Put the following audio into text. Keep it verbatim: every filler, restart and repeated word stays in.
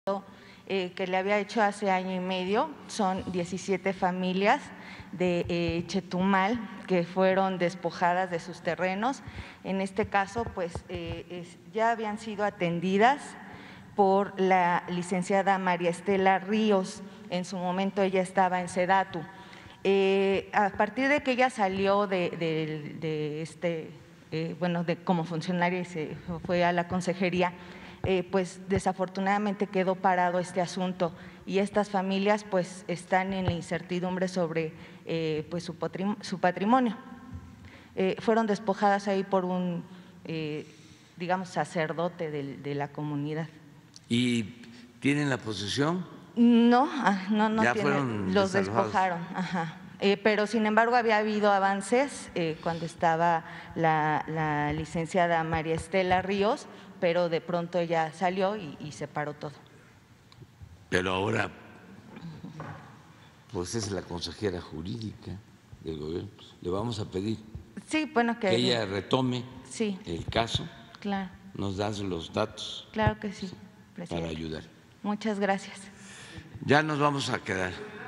eh, que le había hecho hace año y medio. Son diecisiete familias de eh, Chetumal que fueron despojadas de sus terrenos. En este caso, pues eh, es, ya habían sido atendidas por la licenciada María Estela Ríos. En su momento ella estaba en Sedatu. Eh, a partir de que ella salió de, de, de este, eh, bueno, de, como funcionaria y se fue a la consejería, eh, pues desafortunadamente quedó parado este asunto y estas familias pues están en la incertidumbre sobre eh, pues su, patrim su patrimonio. Eh, fueron despojadas ahí por un, eh, digamos, sacerdote de, de la comunidad. ¿Y tienen la posesión? No, no, no ya tiene, fueron los desalojados. despojaron, ajá. Eh, pero sin embargo había habido avances eh, cuando estaba la, la licenciada María Estela Ríos, pero de pronto ella salió y, y se paró todo. Pero ahora, pues es la consejera jurídica del gobierno, le vamos a pedir sí, bueno, que, que ella retome sí, el caso, claro, nos das los datos. Claro que sí, presidente. Para ayudar. Muchas gracias. Ya nos vamos a quedar.